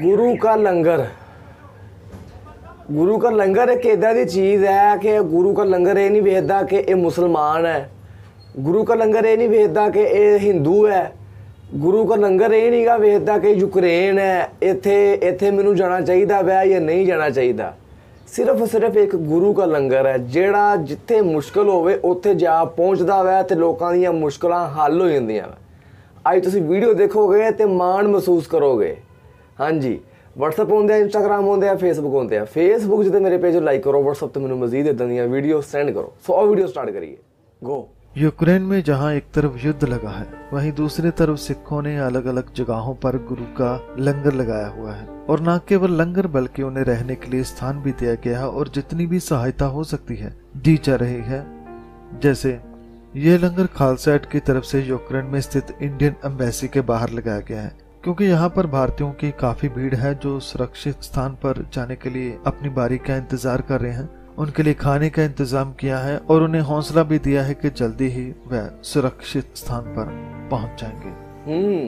गुरु का लंगर, गुरु का लंगर एक इदा की चीज़ है कि गुरु का लंगर ये नहीं वेखदा कि ये मुसलमान है, गुरु का लंगर ये नहीं वेखदा कि ये हिंदू है, गुरु का लंगर ये नहीं गा वेखदा कि यूक्रेन है, इत्थे मैनू जाना चाहिए वै या नहीं जाना चाहिए। सिर्फ एक गुरु का लंगर है जिहड़ा जिथे मुश्किल होवे उत्थे जा पहुँचता वै ते लोकां दीयां मुश्किलां हल हो जांदियां वै। अज तुसीं वीडियो देखोगे तो मान महसूस करोगे। हाँ जी, व्हाट्सअप होंगे, इंस्टाग्राम होंगे, फेसबुक होंगे। फेसबुक जिते मेरे पेज लाइक करो, व्हाट्सअप तो मैंने मजीद इदां दी वीडियो सेंड करो। सो आओ वीडियो स्टार्ट करिए। गो। यूक्रेन में जहां एक तरफ युद्ध लगा है, वहीं दूसरी तरफ सिखों ने अलग अलग जगहों पर गुरु का लंगर लगाया हुआ है। और न केवल लंगर बल्कि उन्हें रहने के लिए स्थान भी दिया गया है और जितनी भी सहायता हो सकती है दी जा रही है। जैसे ये लंगर खालसा एड की तरफ से यूक्रेन में स्थित इंडियन एम्बेसी के बाहर लगाया गया है, क्योंकि यहाँ पर भारतीयों की काफी भीड़ है जो सुरक्षित स्थान पर जाने के लिए अपनी बारी का इंतजार कर रहे हैं। उनके लिए खाने का इंतजाम किया है और उन्हें हौसला भी दिया है कि जल्दी ही वह सुरक्षित स्थान पर पहुंच जाएंगे।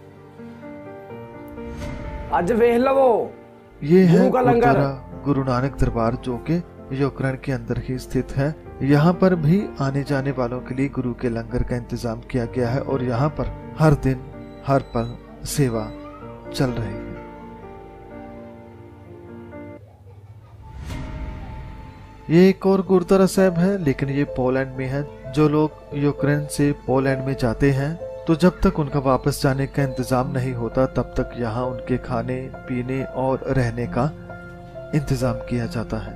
आज वेख लवो, ये है गुरुद्वारा गुरु नानक दरबार जो कि यूक्रेन के अंदर ही स्थित है। यहाँ पर भी आने जाने वालों के लिए गुरु के लंगर का इंतजाम किया गया है और यहाँ पर हर दिन हर पल सेवा चल रही है। ये एक और गुरुद्वारा साहब है, लेकिन ये पोलैंड में है। जो लोग यूक्रेन से पोलैंड में जाते हैं तो जब तक उनका वापस जाने का इंतजाम नहीं होता तब तक यहाँ उनके खाने पीने और रहने का इंतजाम किया जाता है।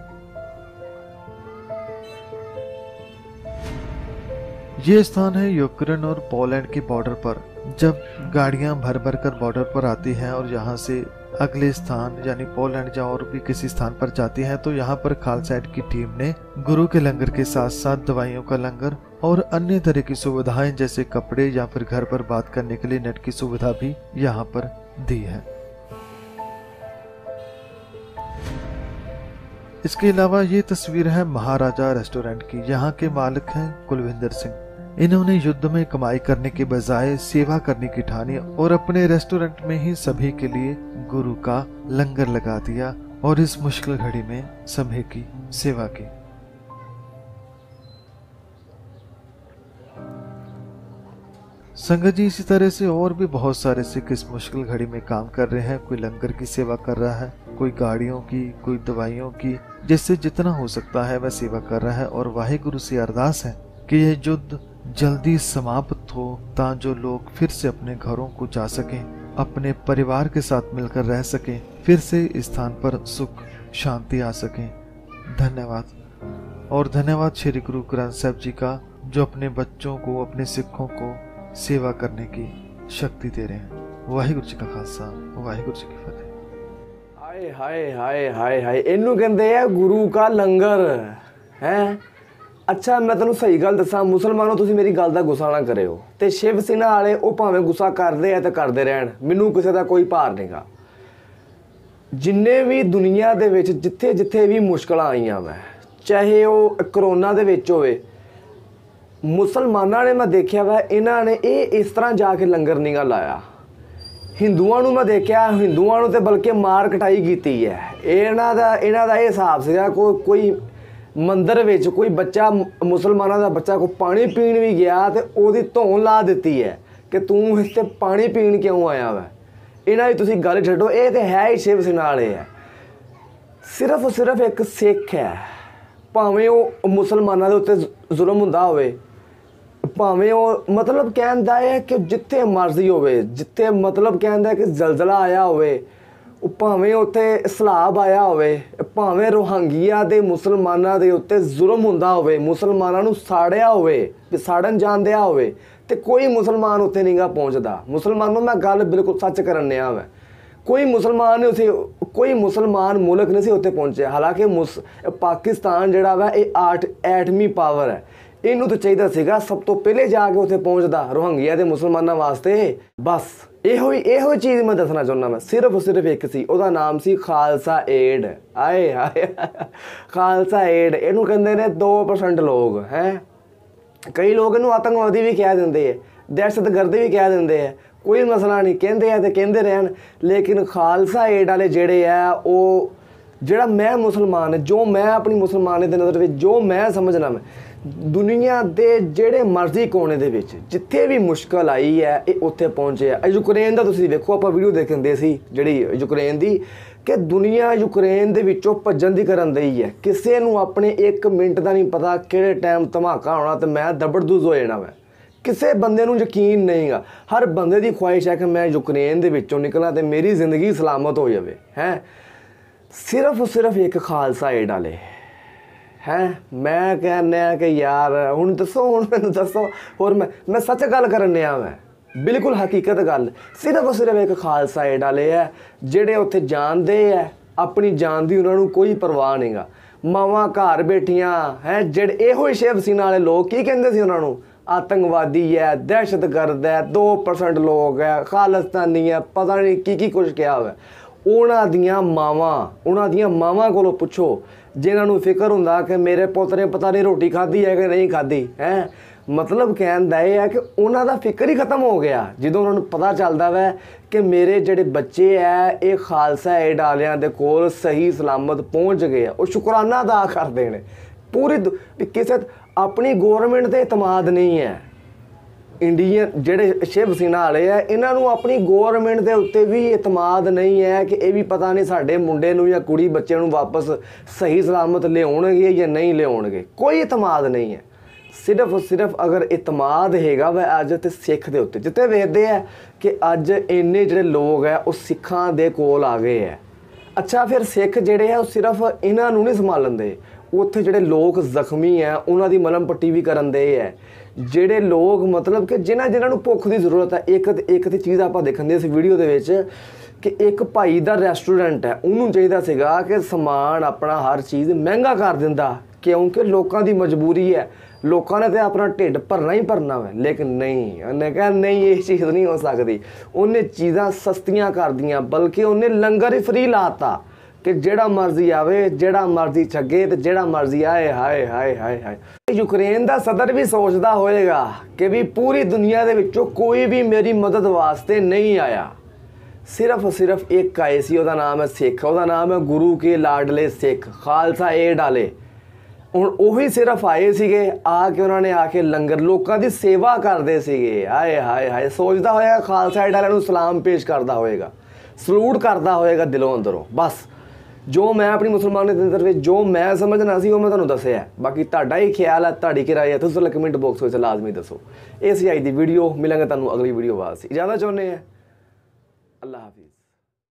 ये स्थान है यूक्रेन और पोलैंड के बॉर्डर पर। जब गाड़ियां भर भर कर बॉर्डर पर आती हैं और यहाँ से अगले स्थान यानी पोलैंड या और भी किसी स्थान पर जाती हैं तो यहाँ पर खालसा एड की टीम ने गुरु के लंगर के साथ साथ दवाइयों का लंगर और अन्य तरह की सुविधाएं जैसे कपड़े या फिर घर पर बात करने के लिए नेट की सुविधा भी यहाँ पर दी है। इसके अलावा ये तस्वीर है महाराजा रेस्टोरेंट की। यहाँ के मालिक हैं कुलविंदर सिंह। इन्होंने युद्ध में कमाई करने के बजाय सेवा करने की ठानी और अपने रेस्टोरेंट में ही सभी के लिए गुरु का लंगर लगा दिया और इस मुश्किल घड़ी में सभी की सेवा की। संगत जी, इसी तरह से और भी बहुत सारे सिख इस मुश्किल घड़ी में काम कर रहे हैं। कोई लंगर की सेवा कर रहा है, कोई गाड़ियों की, कोई दवाइयों की, जिससे जितना हो सकता है वह सेवा कर रहा है। और वाहिगुरु से अरदास है कि यह युद्ध जल्दी समाप्त हो ताकि लोग फिर से अपने घरों को जा सकें, अपने परिवार के साथ मिलकर रह सकें, फिर से इस स्थान पर सुख शांति आ सकें। धन्यवाद। और धन्यवाद श्री गुरु ग्रंथ साहिब जी का जो अपने बच्चों को, अपने सिखों को सेवा करने की शक्ति दे रहे हैं। वाहिगुरु जी का खालसा, वाहिगुरु जी की फतेह। हाय हाय हाय हाय हाय, इनू कहते हैं गुरु का लंगर है। अच्छा, मैं तुहानू सही गल दसां, मुसलमानों तुसीं मेरी गल दा गुस्सा ना करिओ ते शिव सेना वाले वो भावें गुस्सा करदे आ ते करदे रहण, मैनू किसी दा कोई भार नहींगा। जिन्ने भी दुनिया दे विच जिथे जिथे भी मुश्किलां आईयां वै, चाहे वो करोना दे विच होवे, मुसलमानां ने मैं देखिया वै इन्हां ने इस तरह जाके लंगर नहीं गा लाया। हिंदुआं नूं मैं देखिया, हिंदुआं नूं ते बल्कि मार कटाई कीती है। इन्हां दा हिसाब सीगा कोई मंदिर विच कोई बच्चा मुसलमाना का बच्चा को पानी पीण भी गया तो उसकी धौन ला दी है कि तू इत्थे पानी पीण क्यों आया वै। इन्हां दी तुसीं गल छड्डो, ये तो है ही शिव सेना वाले है। सिर्फ एक सिख है, भावें वो मुसलमाना दे उत्ते जुल्म हुंदा होवे, भावें वो मतलब कहंदा है कि जिथे मर्जी होवे, जिथे मतलब कहंदा है कि जलजला आया होवे, भावें उत्थे सैलाब आया होवे, भावें रोहंगिया दे मुसलमानां दे उत्ते जुल्म हुंदा होवे, मुसलमानां नूं साड़िया होवे, साड़न जान दिया होवे, ते कोई मुसलमान उत्थे नहीं गा पहुँचदा। मुसलमानों मैं गल बिल्कुल सच करन दिया वै, कोई मुसलमान नहीं उत्थे, कोई मुसलमान मुल्क नहीं सी उत्थे पहुँचे। हालांकि पाकिस्तान जिहड़ा वा ये एटमी पावर है, इनू तो चाहिए सीगा सब तो पहले जाके उत्थे पहुँचदा रोहंगिया दे मुसलमानों वास्ते। बस ਇਹੋ चीज़ मैं दसना चाहुंदा। मैं सिर्फ एक सी, ਉਹਦਾ नाम सी खालसा एड। आए हाए, खालसा एड इनू कहंदे ने 2% लोग हैं। कई लोग इनू आतंकवादी भी कह देंगे है, दहशतगर्द भी कह देंगे है, कोई मसला नहीं, कहते हैं तो कहते रहन। लेकिन खालसा एड वाले जेड़े है वो जेड़ा मैं मुसलमान है, जो मैं अपनी मुसलमानी दे नज़र में जो मैं समझना, मैं दुनिया के जेड़े मर्जी कोने दे विच जिथे भी मुश्किल आई है ये उत्थे पहुँचे है। यूक्रेन का तुसीं देखो, आपां वीडियो देखते सी जिहड़ी यूक्रेन की, कि दुनिया यूक्रेन दे विचों भज्जण दी करन दई है। किसी नूं अपने 1 मिनट का नहीं पता किहड़े टाइम धमाका होना तो मैं दबड़दूज हो जाना। मैं किसी बंदे नूं यकीन नहीं गा, हर बंदे की ख्वाहिश है कि मैं यूक्रेन दे विचों निकला तो मेरी जिंदगी सलामत हो जाए। हैं सिर्फ एक खालसा एड वाले हैं। मैं कहना कि यार हुण दसो, हुण मैनूं दसो, और मैं सच गल करने आ, मैं बिल्कुल हकीकत गल, सिर्फ एक खालसा एड वाले है जेड़े उत्थे जानते है अपनी जान की उन्होंने कोई परवाह नहीं गा। मावां घर बैठियां हैं, जेड़े इहो शेव सीना वाले लोग की कहंदे सी उन्होंने, आतंकवादी है, दहशतगर्द है, 2% लोग है, खालिस्तानी है, पता नहीं की कुछ कहा हुआ। उन्हां दियां मावां कोलों पुछो जिन्होंने फिक्र हुंदा कि मेरे पुत ने पता नहीं रोटी खाधी है कि नहीं खाधी है। मतलब कहण दा यह है कि उन्हां दा फिक्र ही खत्म हो गया जो उन्होंने पता चलता वै कि मेरे जेडे बच्चे है ये खालसा एड वालियां दे कोल सही सलामत पहुँच गए। वो शुकराना अदा करते हैं पूरी किसी अपनी गौरमेंट ते इतमाद नहीं है। इंडियन जेडे शिव सेना वाले है इन्हों अपनी गौरमेंट के उत्ते भी इतमाद नहीं है कि यह भी पता नहीं साडे मुंडे नूं या कुड़ी बच्चे नूं वापस सही सलामत लियाउणगे या नहीं लियाउणगे, कोई इतमाद नहीं है। सिर्फ अगर इतमाद हैगा वह अज तो सिख के उत्ते जिते वेखते हैं कि अज इन्ने जिहड़े लोग है वो सिखां दे कोल आ गए है। अच्छा फिर सिख जिहड़े है वो सिर्फ इन्हां नूं नहीं संभालन दे, उत्थे जिहड़े लोग जख्मी है उन्हां दी मलम पट्टी भी करन दे है। ਜਿਹੜੇ लोग मतलब कि जिन्हां ਨੂੰ ਭੁੱਖ ਦੀ ਜ਼ਰੂਰਤ ਹੈ। ਇੱਕ ਤੇ ਚੀਜ਼ ਆਪਾਂ ਦੇਖਣ ਦੇ ਇਸ ਵੀਡੀਓ ਦੇ ਵਿੱਚ ਕਿ ਇੱਕ ਭਾਈ ਦਾ ਰੈਸਟੋਰੈਂਟ ਹੈ, ਉਹਨੂੰ ਚਾਹੀਦਾ ਸੀਗਾ ਕਿ ਸਮਾਨ ਆਪਣਾ ਹਰ ਚੀਜ਼ ਮਹਿੰਗਾ ਕਰ ਦਿੰਦਾ ਕਿਉਂਕਿ ਲੋਕਾਂ ਦੀ ਮਜਬੂਰੀ ਹੈ, ਲੋਕਾਂ ਨੇ ਤੇ ਆਪਣਾ ਢਿੱਡ ਭਰਨਾ ਹੀ ਭਰਨਾ ਹੈ। ਲੇਕਿਨ ਨਹੀਂ, ਉਹਨੇ ਕਿਹਾ ਨਹੀਂ ਇਹ ਚੀਜ਼ ਨਹੀਂ ਹੋ ਸਕਦੀ। ਉਹਨੇ ਚੀਜ਼ਾਂ ਸਸਤੀਆਂ ਕਰ ਦੀਆਂ, ਬਲਕਿ ਉਹਨੇ ਲੰਗਰ ਹੀ ਫ੍ਰੀ ਲਾਤਾ कि जेड़ा मर्जी आवे, जेड़ा मर्जी छगे तो जेड़ा मर्जी आए। हाय हाय हाय हाय। यूक्रेन का सदर भी सोचता होएगा कि भी पूरी दुनिया के विचों कोई भी मेरी मदद वास्ते नहीं आया, सिर्फ एक आए सी, उसका नाम है सिख, उसका नाम है गुरु के लाडले सिख खालसा एड वाले। हुण उही सिर्फ आए सीगे आके उन्होंने आके लंगर लोगों की सेवा करते सीगे। हाय हाय हाय। सोचता होएगा खालसा एड वाले नूं सलाम पेश करता होएगा, सलूट करता होएगा दिलों अंदरों। बस जो मैं अपनी मुसलमानी के अंदर जो मैं समझना सी वो मैं तुहानूं दस्सिआ। बाकी तुहाडा ही ख्याल है, तुहाडी की राय है, तुसीं कमेंट बॉक्स में लाजमी दसो। इस अज की वीडियो मिलांगे तुहानूं अगली वीडियो वास्ते। इजाज़त चाहुंदे हैं। अल्लाह हाफिज़।